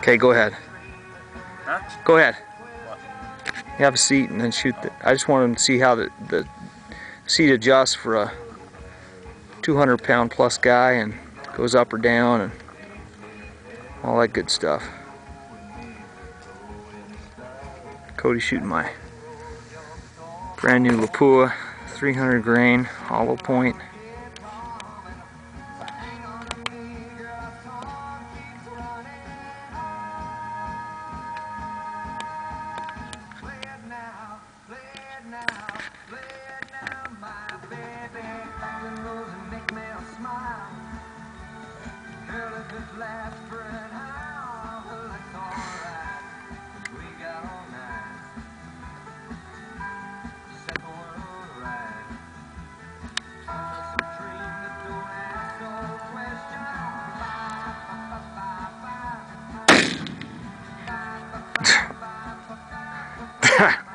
Okay, go ahead. Huh? Go ahead. What? You have a seat and then shoot. I just wanted to see how the seat adjusts for a 200-pound plus guy and goes up or down and all that good stuff. Cody's shooting my brand new Lapua 300 grain hollow point. Ha!